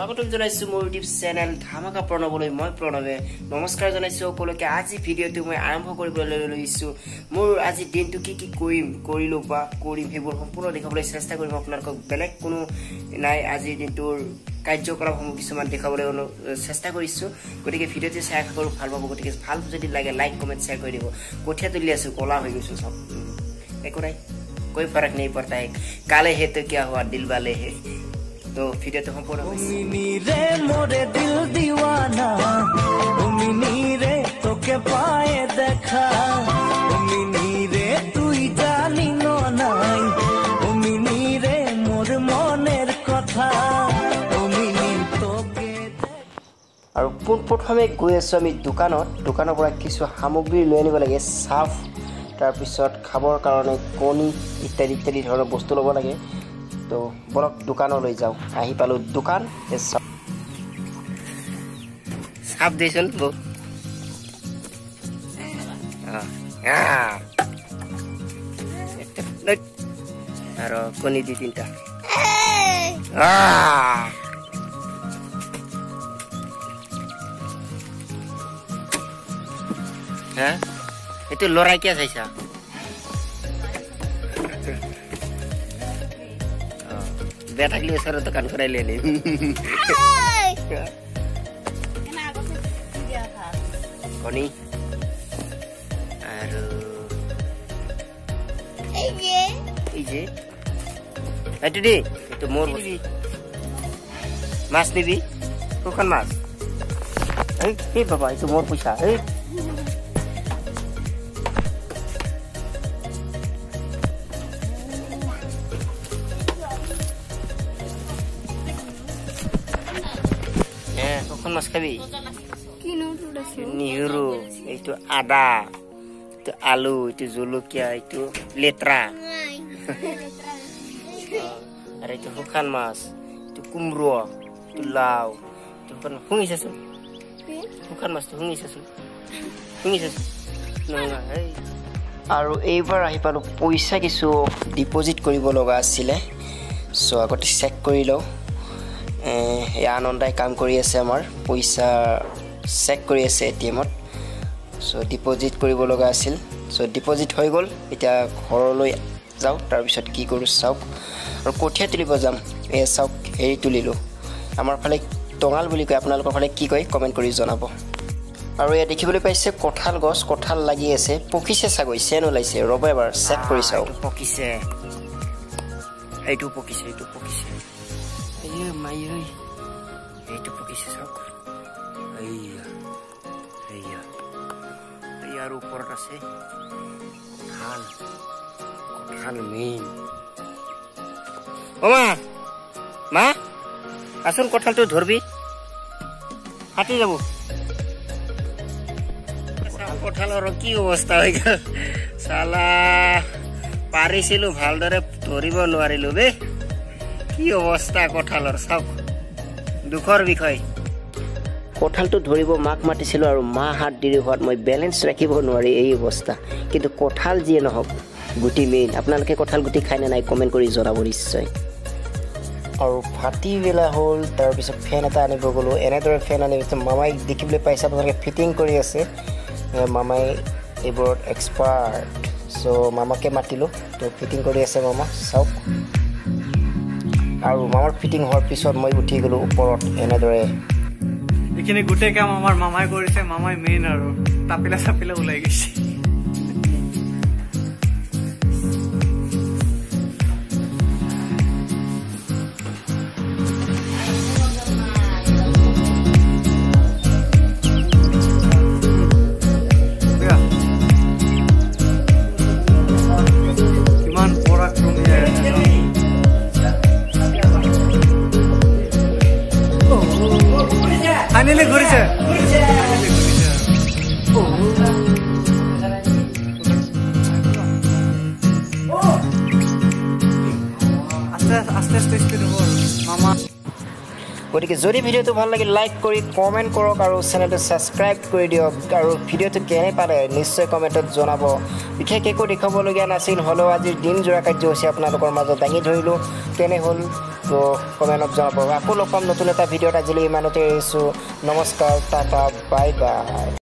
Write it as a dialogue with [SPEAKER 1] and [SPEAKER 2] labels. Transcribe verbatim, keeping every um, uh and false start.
[SPEAKER 1] স্বাগতম জনাইছো মোৰ ইউটিউব চেনেল ধামাকা প্ৰণৱলৈ মই প্ৰণৱে নমস্কাৰ জনাইছো সকলোকে আজি ভিডিঅটো মই আৰম্ভ কৰিবলৈ লৈছো মোৰ আজি দিনটো কি কি কৰিম কৰিলো বা কৰিম হেবোৰ সম্পূৰ্ণ দেখাবলৈ চেষ্টা কৰিম আপোনালোকক বেলেগ কোনো নাই আজি দিনটোৰ কাৰ্যকলাপসমূহ কিছুমান দেখাবলৈ চেষ্টা কৰিছো গতিকে ভিডিঅটো চাই আশা কৰো ভাল পাব গতিকে ভাল যদি লাগে লাইক কমেন্ট শেয়াৰ কৰি দিব কঠিয়া তুলি আছো কলা হৈ গৈছো সব একো নাই कोई फर्क नहीं पड़ता है काले है तो क्या हुआ दिल वाले है तो फिर तो हम पूरा
[SPEAKER 2] मिनी रे मोरे दिल दीवाना ओ मिनी रे तो के पाए देखा ओ मिनी रे तू ही जानी नो नाई ओ मिनी रे मोर मनेर कथा ओ मिनी तो के
[SPEAKER 1] और पुन प्रथमे गई आছো আমি দোকানত দোকানৰ পৰা কিছু সামগ্ৰী লৈ আনিব লাগে সাফ তাৰ পিছত খাবৰ কাৰণে কণী ইত্যাদি ইত্যাদি ধৰণৰ বস্তু ল'ব লাগে তো বলক দোকানলৈ যাও আহি পালো দোকান সাফ দেছন বো আ আর কণী দি তিনটা আ হ্যাঁ itu lorai kia saisa oh betak li saro tekan korai le ni koni aru ije ije itu di itu mor mas nibi bukan mas eh eh bapa itu mor pusa eh mas kabi kino tudasu niru itu ada itu alu itu zulukia itu letra ada itu bukan mas itu kumro itu lau itu bukan hungi sasu bukan mas itu hungi sasu hungi sasu nonga hey আৰু এইবাৰ আহি পালো পইচা কিছু deposit কৰিব লগা আছিল so আগতে চেক কৰি লও এই আনন্দই কাম কৰি আছে আমাৰ পইচা চেক কৰি আছে এটিএমত সো ডিপোজিট কৰিব লগা আছিল সো ডিপোজিট হৈ গল এটা ঘৰলৈ যাও তাৰ পিছত কি কৰো চাওক আৰু কঠিয়া তুলিব যাম এই চাওক এই তুলিলো আমাৰ ফালে টঙাল বুলি কয় আপোনালোকৰ ফালে কি কয় কমেন্ট কৰি জনাব আৰু এই দেখিবলৈ পাইছে কঠাল গছ কঠাল লাগি আছে পকিছে চাগৈ চেন ওলাইছে ৰব এবাৰ চেক কৰি চাও পকিছে এইটো পকিছে এইটো পকিছে Iya, Maya. Itu pakai sesak. Iya. Iya. Iya rupor nasi. Hal. Hal min. Oma. Ma. Asun kothal tu dhorbi. Hati jabu. Kothal or ki obostha hoy gel. Sala parisilu bhaldore dhoribo নোৱাৰিলো বে কি অৱস্থা কঠালৰ চাওক দুখৰ বিষয় কঠালটো ধৰিব মাক মাতিছিল আৰু মা হাত দিৰি হোৱাত মই বেলেন্স ৰাখিব নোৱাৰি এই অৱস্থা কিন্তু কঠাল যিয়ে নহওক গুটি মেইন আপোনালোকে কঠাল গুটি খাই না নাই কমেন্ট কৰি জনাব নিশ্চয় আৰু ফাটি বেলা হল তাৰ পিছত ফেন এটা আনিব গলো এনেদৰে ফেন আনিছো মামাই দেখিবলৈ পাইছে আপোনালোকে ফিটিং কৰি আছে মামাই এইবোৰত এক্সপাৰ্ট সো মামাকে মাতিলো তো ফিটিং কৰি আছে মামা চাওক আৰু মামাৰ ফিটিং হোৱাৰ পিছত মই উঠি গলো ওপৰত এনেদৰে
[SPEAKER 2] এখিনি গুটে কাম আমাৰ মামাই কৰিছে মামাই মেইন আৰু তাপিলা সাপিলা ওলাই গৈছে আনিলে ঘুরিছে আস্তে আস্তে আস্তে মামা
[SPEAKER 3] গতিকে যদি ভিডিঅ'টো ভাল লাগে লাইক কৰি কমেণ্ট কৰক আৰু চেনেলটো ছাবস্ক্ৰাইব কৰি দিয়ক আৰু ভিডিঅ'টো কেনে পালে নিশ্চয় কমেণ্টত জনাব বিশেষ একো দেখুৱাবলগীয়া নাছিল হ'লেও আজিৰ দিনজোৰা কাৰ্যসূচী আপোনালোকৰ মাজত দাঙি ধৰিলোঁ কেনে হ'ল তো কমেণ্টত জনাব আকৌ লগ পাম নতুন এটা ভিডিঅ'ত আজিলৈ ইমানতে এৰিছোঁ নমস্কাৰ টাটা বাই বাই